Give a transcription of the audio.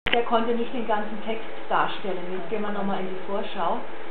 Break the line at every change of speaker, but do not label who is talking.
der konnte nicht den ganzen Text darstellen. Jetzt gehen wir nochmal in die Vorschau.